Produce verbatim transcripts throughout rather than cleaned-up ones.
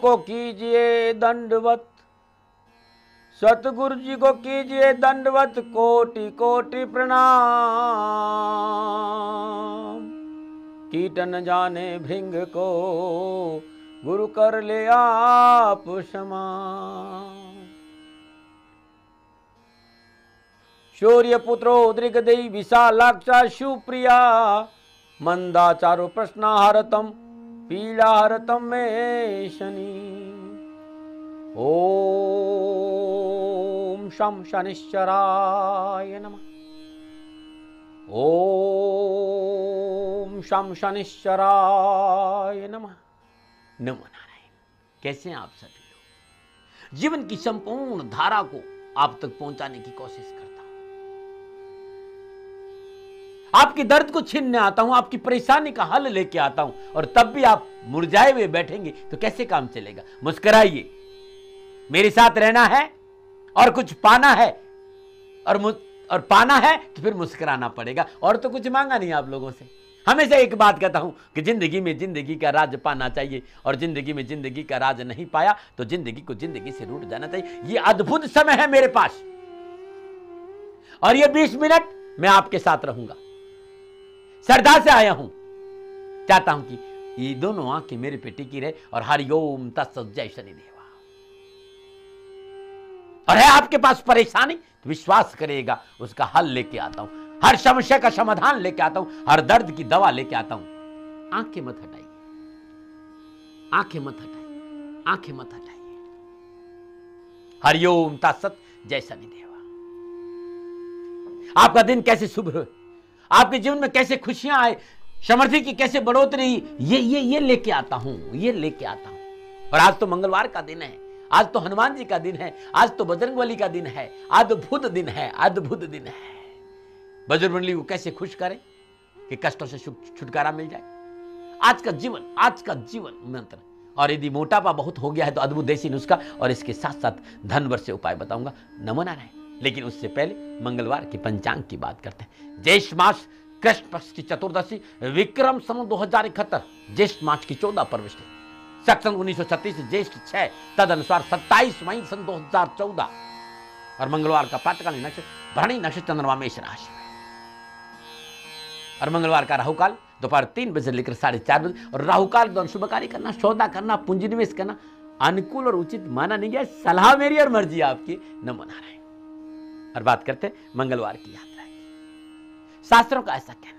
को कीजिए दंडवत, सतगुरु जी को कीजिए दंडवत, कोटि कोटि प्रणाम। कीट न जाने भृंग को, गुरु कर ले आप समान। शौर्य पुत्रो दृगदेई विशालाक्षा सुप्रिया, मंदाचारो प्रश्नाहरतम पीड़ाहरतम में शनि। ओम शम शनिश्चराय नमः। ओम शम शनिश्चराय नमः। नमो नारायण। कैसे हैं आप सभी लोग? जीवन की संपूर्ण धारा को आप तक पहुंचाने की कोशिश करता हूं। आपके दर्द को छीनने आता हूं, आपकी परेशानी का हल लेके आता हूं, और तब भी आप मुरझाए हुए बैठेंगे तो कैसे काम चलेगा? मुस्कुराइए। मेरे साथ रहना है और कुछ पाना है, और और पाना है तो फिर मुस्कुराना पड़ेगा, और तो कुछ मांगा नहीं आप लोगों से। हमेशा एक बात कहता हूं कि जिंदगी में जिंदगी का राज पाना चाहिए, और जिंदगी में जिंदगी का राज नहीं पाया तो जिंदगी को जिंदगी से रूठ जाना चाहिए। ये अद्भुत समय है मेरे पास, और ये बीस मिनट मैं आपके साथ रहूंगा। श्रद्धा से आया हूं, चाहता हूं कि ये दोनों आंखें मेरे पे टिकी रहे, और हरिओम तत्सत जय शनिदेवा। और है आपके पास परेशानी तो विश्वास करेगा, उसका हल लेके आता हूं, हर समस्या का समाधान लेके आता हूं, हर दर्द की दवा लेके आता हूं। आंखें मत हटाइए, आंखें मत हटाइए, आंखें मत हटाइए। हरिओम तत्सत जय शनिदेवा। आपका दिन कैसे शुभ हो, आपके जीवन में कैसे खुशियां आए, समृद्धि की कैसे बढ़ोतरी, ये ये ये लेके आता हूं, ये लेके आता हूं। और आज तो मंगलवार का दिन है, आज तो हनुमान जी का दिन है, आज तो बजरंगबली का दिन है, अद्भुत दिन है, अद्भुत दिन है। बजरंगबली को कैसे खुश करें कि कष्टों से छुटकारा मिल जाए। आज का जीवन, आज का जीवन मंत्र। और यदि मोटापा बहुत हो गया है तो अद्भुत देसी नुस्खा, और इसके साथ साथ धनवर से उपाय बताऊंगा। नमो नारायण। लेकिन उससे पहले मंगलवार की पंचांग की बात करते हैं। ज्येष्ठ मास कृष्ण पक्ष की चतुर्दशी, विक्रम सन दो हजार इकहत्तर, ज्येष्ठ मास की चौदह परविष्टि, सक्षम उन्नीस सौ छत्तीस, ज्येष्ठ छह, तद अनुसार सत्ताईस मई सन दो हजार चौदह। और मंगलवार का प्रातःकालीन नक्षत्र भरणी नक्षत्र, चंद्रमा मेष राशि में। और मंगलवार का राहुकाल दोपहर तीन बजे लेकर साढ़े चार बजे। और राहुकाल दौरान शुभ कार्य करना, सौदा करना, पूंजी निवेश करना अनुकूल और उचित माना नहीं गया। सलाह मेरी और मर्जी आपकी। नमो नारायण। और बात करते हैं मंगलवार की यात्रा की। शास्त्रों का ऐसा कहना है,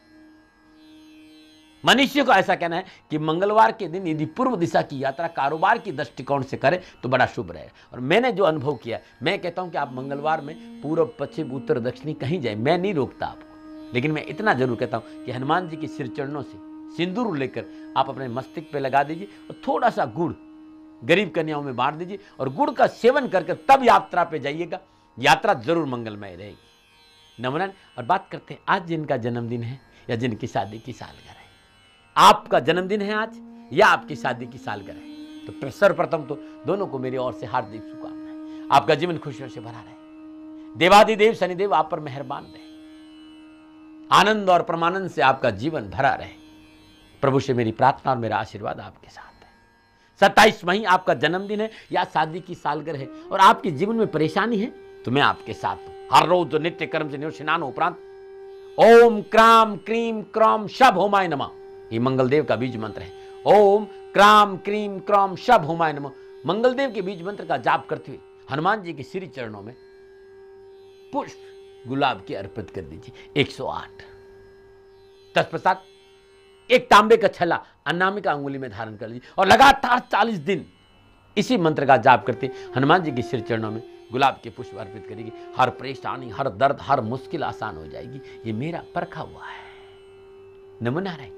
मनुष्य को ऐसा कहना है कि मंगलवार के दिन यदि पूर्व दिशा की यात्रा कारोबार की दृष्टिकोण से करें तो बड़ा शुभ रहेगा। और मैंने जो अनुभव किया, मैं कहता हूं कि आप मंगलवार में पूर्व पश्चिम उत्तर दक्षिणी कहीं जाए, मैं नहीं रोकता आपको, लेकिन मैं इतना जरूर कहता हूं कि हनुमान जी के सिर चरणों से सिंदूर लेकर आप अपने मस्तिष्क पे लगा दीजिए, और थोड़ा सा गुड़ गरीब कन्याओं में बांट दीजिए, और गुड़ का सेवन करके तब यात्रा पे जाइएगा। यात्रा जरूर मंगलमय रहेगी। नमन। और बात करते हैं आज जिनका जन्मदिन है या जिनकी शादी की सालगिरह है। आपका जन्मदिन है आज या आपकी शादी की सालगिरह है, तो सर्वप्रथम तो दोनों को मेरी ओर से हार्दिक शुभकामनाएं। आपका जीवन खुशियों से भरा रहे, देवादिदेव शनिदेव आप पर मेहरबान रहे, आनंद और परमानंद से आपका जीवन भरा रहे। प्रभु से मेरी प्रार्थना और मेरा आशीर्वाद आपके साथ है। सत्ताईस मई आपका जन्मदिन है या शादी की सालगिरह है, और आपके जीवन में परेशानी है तो मैं आपके साथ हूं। हर रोज नित्य कर्म से स्नान उपरांत ओम क्राम क्रीम क्रॉम शभ होमाय नमः, ये मंगलदेव का बीज मंत्र है। ओम क्राम क्रीम क्रॉम शभ होमाय नमः, मंगलदेव के बीज मंत्र का जाप करते हुए हनुमान जी के श्री चरणों में पुष्प गुलाब के अर्पित कर दीजिए एक सौ आठ। तत्पश्चात एक तांबे का छला अनामिका अंगुली में धारण कर लीजिए, और लगातार चालीस दिन इसी मंत्र का जाप करते हनुमान जी के श्री चरणों में गुलाब के पुष्प अर्पित करेगी। हर परेशानी, हर दर्द, हर मुश्किल आसान हो जाएगी। ये मेरा परखा हुआ है। नमो नारायण।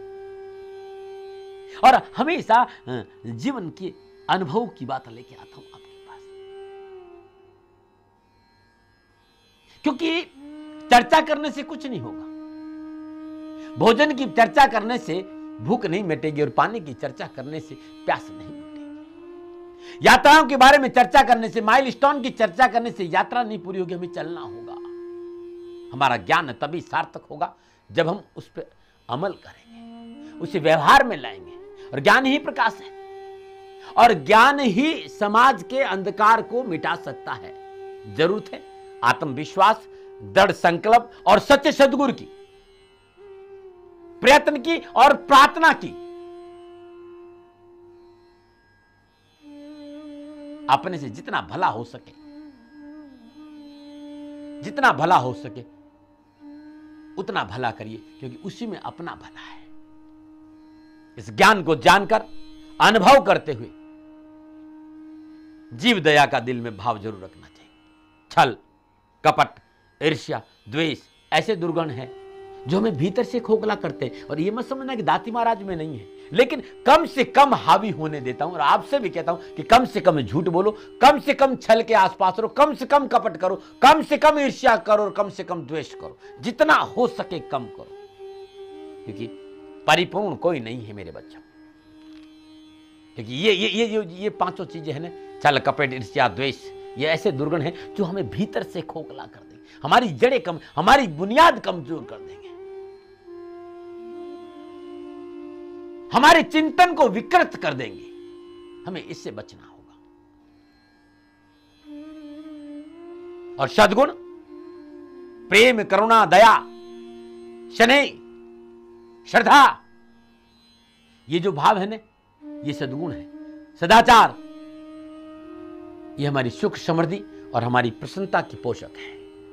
और हमेशा जीवन के अनुभव की बात लेके आता हूं आपके पास, क्योंकि चर्चा करने से कुछ नहीं होगा। भोजन की चर्चा करने से भूख नहीं मिटेगी, और पानी की चर्चा करने से प्यास नहीं मिटेगी। यात्राओं के बारे में चर्चा करने से, माइलस्टोन की चर्चा करने से यात्रा नहीं पूरी होगी। हमें चलना होगा। हमारा ज्ञान तभी सार्थक होगा जब हम उस पर अमल करेंगे, उसे व्यवहार में लाएंगे। और ज्ञान ही प्रकाश है, और ज्ञान ही समाज के अंधकार को मिटा सकता है। जरूरत है आत्मविश्वास, दृढ़ संकल्प और सच्चे सद्गुरु की, प्रयत्न की और प्रार्थना की। अपने से जितना भला हो सके, जितना भला हो सके उतना भला करिए, क्योंकि उसी में अपना भला है। इस ज्ञान को जानकर, अनुभव करते हुए जीव दया का दिल में भाव जरूर रखना चाहिए। छल, कपट, ईर्ष्या, द्वेष ऐसे दुर्गुण हैं जो हमें भीतर से खोखला करते हैं। और ये मत समझना कि दाती महाराज में नहीं है, लेकिन कम से कम हावी होने देता हूं। और आपसे भी कहता हूं कि कम से कम झूठ बोलो, कम से कम छल के आसपास रहो, कम से कम कपट करो, कम से कम ईर्ष्या करो और कम से कम द्वेष करो। जितना हो सके कम करो, क्योंकि परिपूर्ण कोई नहीं है मेरे बच्चों। क्योंकि ये ये ये ये, ये पांचों चीजें हैं ना, छल, कपट, ईर्ष्या, द्वेष, ये ऐसे दुर्गुण हैं जो हमें भीतर से खोखला कर देंगे, हमारी जड़ें कम, हमारी बुनियाद कमजोर कर देंगे, हमारे चिंतन को विकृत कर देंगे। हमें इससे बचना होगा। और सद्गुण प्रेम, करुणा, दया, स्नेह, श्रद्धा, ये जो भाव है ना, ये सद्गुण है। सदाचार, ये हमारी सुख समृद्धि और हमारी प्रसन्नता की पोषक है।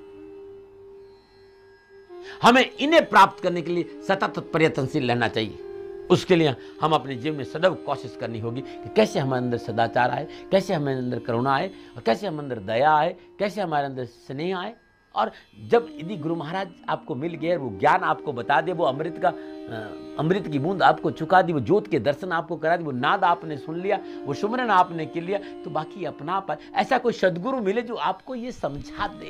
हमें इन्हें प्राप्त करने के लिए सतत प्रयत्नशील रहना चाहिए। उसके लिए हम अपने जीवन में सदैव कोशिश करनी होगी कि कैसे हमारे अंदर सदाचार आए, कैसे हमारे अंदर करुणा आए, और कैसे हमारे अंदर दया आए, कैसे हमारे अंदर स्नेह आए। और जब यदि गुरु महाराज आपको मिल गए, वो ज्ञान आपको बता दे, वो अमृत का अमृत की बूंद आपको चुका दी, वो ज्योत के दर्शन आपको करा दी, वो नाद आपने सुन लिया, वो सुमरन आपने कर लिया, तो बाकी अपना पाए। ऐसा कोई सद्गुरु मिले जो आपको ये समझा दे,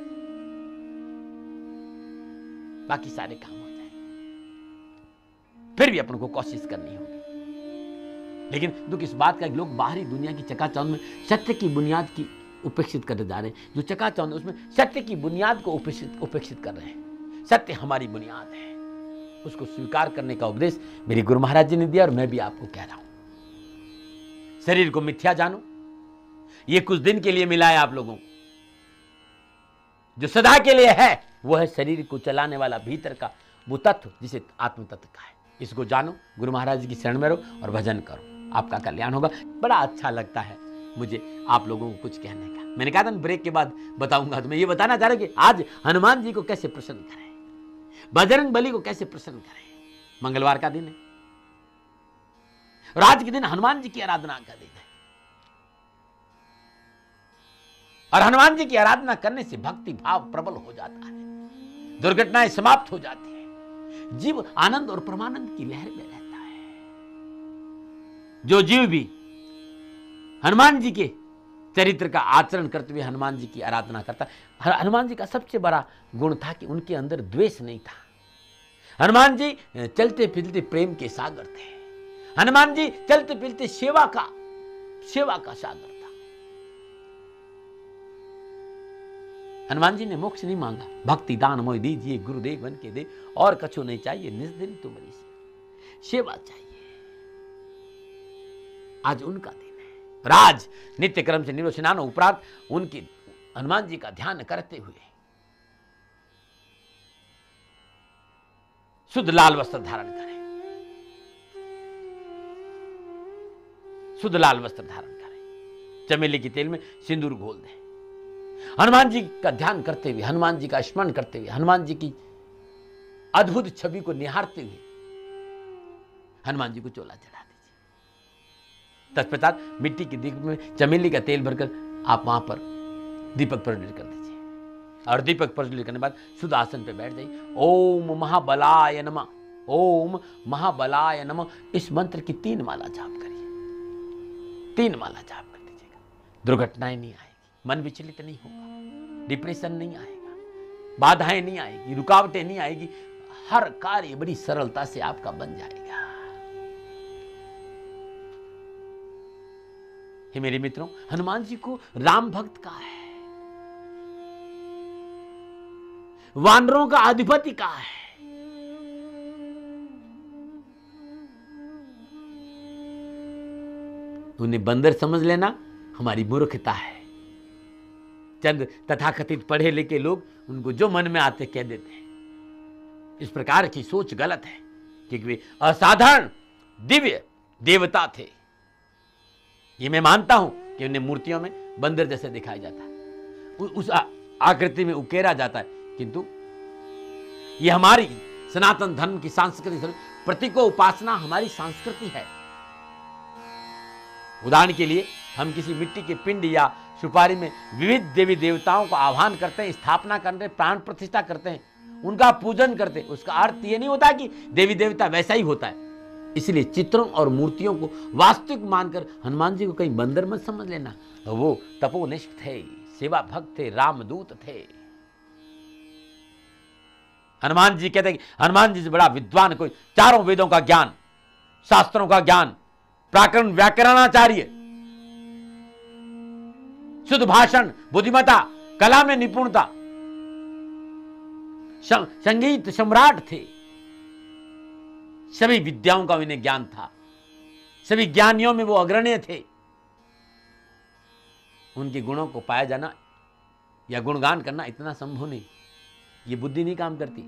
बाकी सारे काम हो जाए। फिर भी अपन को कोशिश करनी होगी। लेकिन दुख इस बात का कि लोग बाहरी दुनिया की चकाचौंध में सत्य की बुनियाद की उपेक्षित करते जा रहे हैं। जो चकाचौंध उसमें सत्य की बुनियाद को उपेक्षित उपेक्षित कर रहे हैं। सत्य हमारी बुनियाद है, उसको स्वीकार करने का उपदेश मेरे गुरु महाराज जी ने दिया, और मैं भी आपको कह रहा हूं। शरीर को मिथ्या जानो, ये कुछ दिन के लिए मिला है आप लोगों को। जो सदा के लिए है वो है शरीर को चलाने वाला भीतर का वो तत्व, जिसे आत्म तत्व का है। इसको जानो, गुरु महाराज जी की शरण में रहो और भजन करो, आपका कल्याण होगा। बड़ा अच्छा लगता है मुझे आप लोगों को कुछ कहने का। मैंने कहा था ब्रेक के बाद बताऊंगा, तो मैं ये बताना चाह रहा हूं कि आज हनुमान जी को कैसे प्रसन्न करें, बजरंग बली को कैसे प्रसन्न करें। मंगलवार का दिन है और आज के दिन हनुमान जी की आराधना का दिन है। और हनुमान जी की आराधना करने से भक्ति भाव प्रबल हो जाता है, दुर्घटनाएं समाप्त हो जाती है, जीव आनंद और परमानंद की लहर में रहता है। जो जीव भी हनुमान जी के चरित्र का आचरण करते हुए हनुमान जी की आराधना करता, हनुमान जी का सबसे बड़ा गुण था कि उनके अंदर द्वेष नहीं था। हनुमान जी चलते फिरते प्रेम के सागर थे। हनुमान जी चलते फिरते सेवा का सेवा का सागर था। हनुमान जी ने मोक्ष नहीं मांगा, भक्ति दान मोहि दीजिए गुरुदेव बन के दे, और कछु नहीं चाहिए निज दिन तुम्हारी सेवा चाहिए। आज उनका दिन है। राज नित्य क्रम से निर्वसनान उपरांत उनकी हनुमान जी का ध्यान करते हुए शुद्ध लाल वस्त्र धारण करें, शुद्ध लाल वस्त्र धारण करें, चमेली के तेल में सिंदूर घोल दें। हनुमान जी का ध्यान करते हुए, हनुमान जी का स्मरण करते हुए, हनुमान जी की अद्भुत छवि को निहारते हुए हनुमान जी को चोला चढ़ा दीजिए। तत्पश्चात मिट्टी के दीप में चमेली का तेल भरकर आप वहां पर दीपक प्रज्वलित कर दीजिए, और दीपक प्रज्वलित करने के बाद शुद्ध आसन पे बैठ जाइए। ओम महाबलाय नमः, ओम महाबलाय नमः, इस मंत्र की तीन माला जाप करिए, तीन माला जाप कर दीजिएगा। दुर्घटनाएं नहीं आएगी, मन विचलित नहीं होगा, डिप्रेशन नहीं आएगा, बाधाएं नहीं आएगी, रुकावटें नहीं आएगी, हर कार्य बड़ी सरलता से आपका बन जाएगा। हे मेरे मित्रों, हनुमान जी को राम भक्त कहा है, वानरों का अधिपति कहा है। उन्हें बंदर समझ लेना हमारी मूर्खता है। चंद तथाकथित पढ़े लिखे लोग उनको जो मन में आते कह देते हैं। इस प्रकार की सोच गलत है, क्योंकि वे असाधारण दिव्य देवता थे। ये मैं मानता हूं कि उन्हें मूर्तियों में बंदर जैसे दिखाया जाता है, उस आकृति में उकेरा जाता है, किंतु ये हमारी सनातन धर्म की सांस्कृतिक प्रतीकों उपासना हमारी संस्कृति है। उदाहरण के लिए हम किसी मिट्टी के पिंड या सुपारी में विविध देवी देवताओं को आह्वान करते हैं, स्थापना करते हैं, प्राण प्रतिष्ठा करते हैं, उनका पूजन करते हैं। उसका अर्थ ये नहीं होता कि देवी देवता वैसा ही होता है। इसलिए चित्रों और मूर्तियों को वास्तविक मानकर हनुमान जी को कहीं बंदर मत समझ लेना। वो तपोनिष्ठ थे, सेवा भक्त थे, रामदूत थे। हनुमान जी कहते हैं कि हनुमान जी से बड़ा विद्वान कोई, चारों वेदों का ज्ञान, शास्त्रों का ज्ञान, प्राकरण व्याकरणाचार्य, शुद्ध भाषण, बुद्धिमता, कला में निपुणता, संगीत सम्राट थे। सभी विद्याओं का उन्हें ज्ञान था, सभी ज्ञानियों में वो अग्रणी थे। उनके गुणों को पाया जाना या गुणगान करना इतना संभव नहीं, ये बुद्धि नहीं काम करती।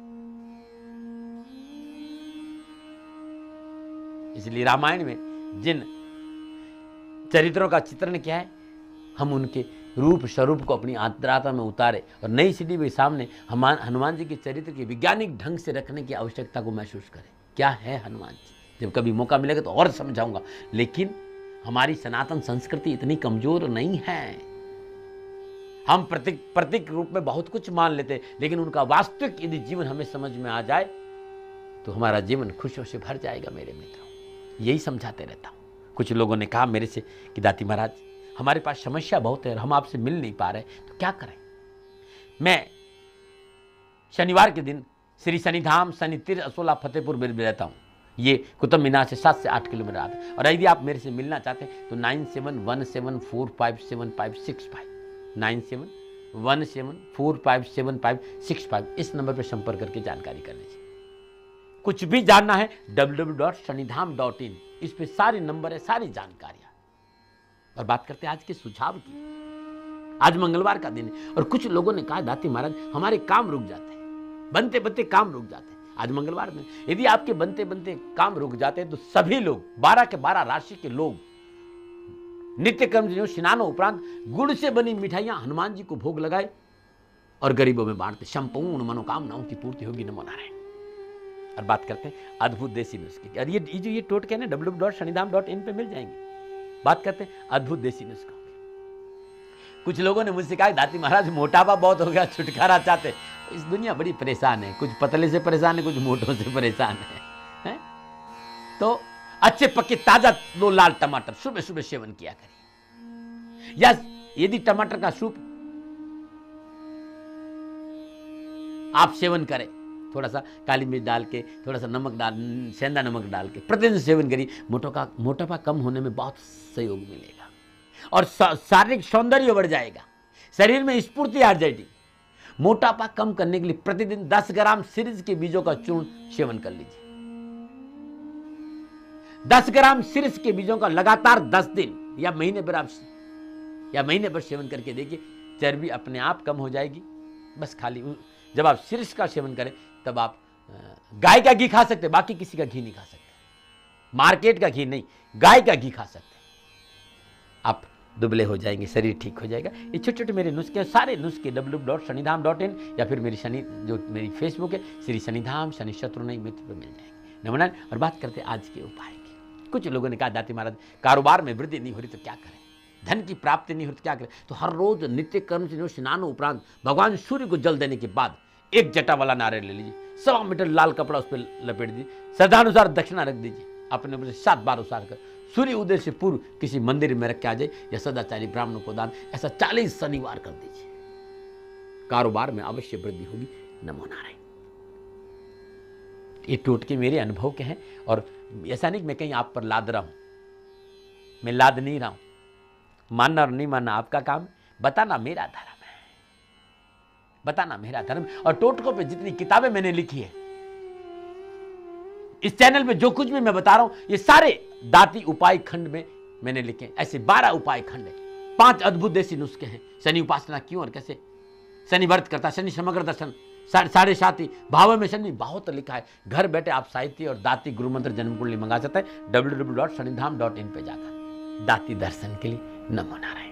इसलिए रामायण में जिन चरित्रों का चित्रण किया है, हम उनके रूप स्वरूप को अपनी आंतरात्मा में उतारे और नई सीढ़ी के सामने हनुमान हनुमान जी के चरित्र के वैज्ञानिक ढंग से रखने की आवश्यकता को महसूस करें। क्या है हनुमान जी? जब कभी मौका मिलेगा तो और समझाऊंगा। लेकिन हमारी सनातन संस्कृति इतनी कमजोर नहीं है। हम प्रतीक प्रतीक रूप में बहुत कुछ मान लेते हैं, लेकिन उनका वास्तविक यदि जीवन हमें समझ में आ जाए तो हमारा जीवन खुशियों से भर जाएगा। मेरे मित्रों, यही समझाते रहता हूं। कुछ लोगों ने कहा मेरे से कि दाती महाराज, हमारे पास समस्या बहुत है और हम आपसे मिल नहीं पा रहे, तो क्या करें? मैं शनिवार के दिन श्री शनिधाम शनि तीर्थ असोला फतेहपुर में रहता हूँ। ये कुतुब मीनार से सात से आठ किलोमीटर आता है। और यदि आप मेरे से मिलना चाहते हैं तो nine seven one seven four five seven five six five nine seven one seven four five seven five six five इस नंबर पर संपर्क करके जानकारी कर लीजिए। कुछ भी जानना है W W W dot Shanidham dot in, इस पे सारे नंबर है, सारी जानकारियां। और बात करते हैं आज के सुझाव की। आज मंगलवार का दिन है और कुछ लोगों ने कहा दाती महाराज हमारे काम रुक जाते हैं, बनते बनते काम रुक जाते हैं। आज मंगलवार में यदि आपके बनते बनते काम रुक जाते हैं तो सभी लोग बारह के बारह राशि के लोग नित्य कर्म स्नानों उपरांत गुड़ से बनी मिठाइयां हनुमान जी को भोग लगाए और गरीबों में बांटते। संपूर्ण मनोकामनाओं की पूर्ति होगी। नमो नारायण। और बात करते हैं अद्भुत देसी नुस्खे। और ये जो ये टोटके ना W W W dot Shanidham dot in पे मिल जाएंगे। बात करते हैं अद्भुत देसी नुस्खों की। कुछ लोगों ने मुझसे कहा दाती महाराज मोटापा बहुत हो गया, छुटकारा चाहते। इस दुनिया बड़ी परेशान है, कुछ पतले से परेशान है, कुछ मोटों से परेशान है, है? तो अच्छे पके ताजा दो लाल टमाटर सुबह सुबह सेवन किया करिए। या यदि टमाटर का सूप आप सेवन करें, थोड़ा सा काली मिर्च डाल के, थोड़ा सा नमक डाल, सेंधा नमक डाल के प्रतिदिन सेवन करिए। मोटापा मोटापा कम होने में बहुत सहयोग मिलेगा और शारीरिक सौंदर्य बढ़ जाएगा, शरीर में स्फूर्ति आ जाएगी। मोटापा कम करने के लिए प्रतिदिन दस ग्राम सीरीज के बीजों का चूर्ण सेवन कर लीजिए। दस ग्राम सीरीज के बीजों का लगातार दस दिन या महीने भर आप या महीने भर सेवन करके देखिए, चर्बी अपने आप कम हो जाएगी। बस खाली जब आप सीरीज का सेवन करें तब आप गाय का घी खा सकते, बाकी किसी का घी नहीं खा सकते, मार्केट का घी नहीं, गाय का घी खा सकते। आप दुबले हो जाएंगे, शरीर ठीक हो जाएगा। ये छोटे छोटे मेरे नुस्खे, सारे नुस्खे W W W dot Shanidham dot in या फिर मेरी शनि जो मेरी फेसबुक है श्री शनिधाम शनि शत्रुघ्न मित्र पर मिल जाएंगे। नमन। और बात करते हैं आज के उपाय की। कुछ लोगों ने कहा दाती महाराज कारोबार में वृद्धि नहीं हो रही तो क्या करें, धन की प्राप्ति नहीं हो रही तो क्या करें? तो हर रोज नित्य कर्म से स्नान उपरांत भगवान सूर्य को जल देने के बाद एक जटा वाला नारियल ले लीजिए, सवा मीटर लाल कपड़ा उस पर लपेट दीजिए, श्रद्धानुसार दक्षिणा रख दीजिए, अपने ऊपर से सात बार उसार कर सूर्य उदय से पूर्व किसी मंदिर में रख के आ जाए या सदाचारी ब्राह्मणों को दान, ऐसा चालीस शनिवार कर दीजिए। कारोबार में अवश्य वृद्धि होगी। नमो नारायण। ये टोटके मेरे अनुभव के हैं और ऐसा नहीं मैं कहीं आप पर लाद रहा हूं, मैं लाद नहीं रहा हूं। मानना और नहीं मानना आपका काम, बताना मेरा धर्म है, बताना मेरा धर्म। और टोटकों पे जितनी किताबें मैंने लिखी है, इस चैनल में जो कुछ भी मैं बता रहा हूं, ये सारे दाती उपाय खंड में मैंने लिखे। ऐसे बारह उपाय खंड है, पांच अद्भुत देसी नुस्खे हैं। शनि उपासना क्यों और कैसे, शनि व्रत करता, शनि समग्र दर्शन, साढ़े साथी भाव में शनि बहुत लिखा है। घर बैठे आप साहित्य और दाती गुरु मंत्र जन्म कुंडली मंगा सकते हैं W W W dot Shanidham dot in पे जाकर। दाती दर्शन के लिए नमो नारायण।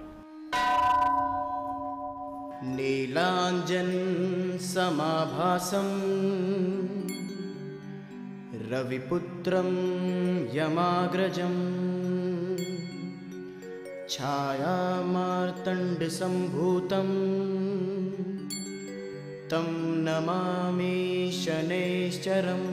नीलांजन समाभासम रविपुत्रं यमाग्रजं छायामार्तण्ड संभूतं तं नमामि शनैश्चरम्।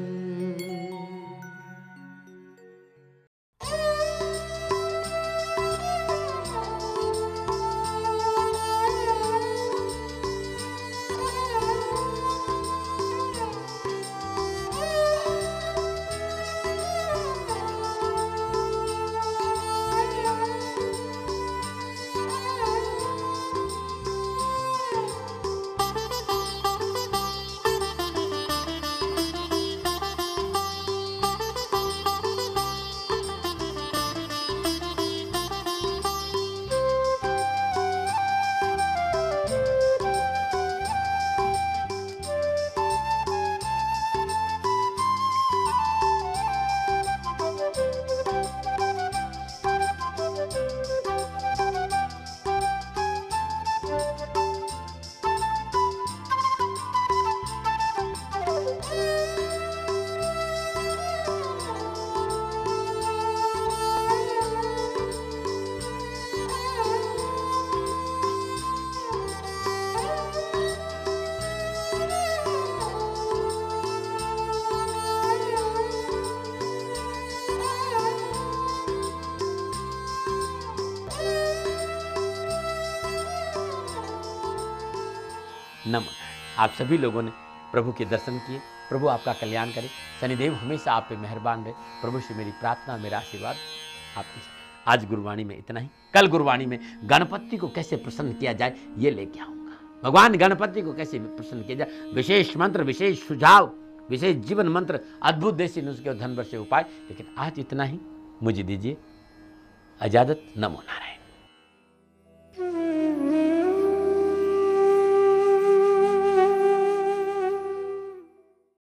नमन। आप सभी लोगों ने प्रभु के दर्शन किए। प्रभु आपका कल्याण करे, शनिदेव हमेशा आप पे मेहरबान रहे। प्रभु से मेरी प्रार्थना, मेरा आशीर्वाद आपके साथ। आज गुरुवाणी में इतना ही। कल गुरुवाणी में गणपति को कैसे प्रसन्न किया जाए ये लेके आऊँगा। भगवान गणपति को कैसे प्रसन्न किया जाए, विशेष मंत्र, विशेष सुझाव, विशेष जीवन मंत्र, अद्भुत देसी नुस्खे और धन वर्ष उपाय। लेकिन आज इतना ही, मुझे दीजिए इजाजत। नमो नारायण।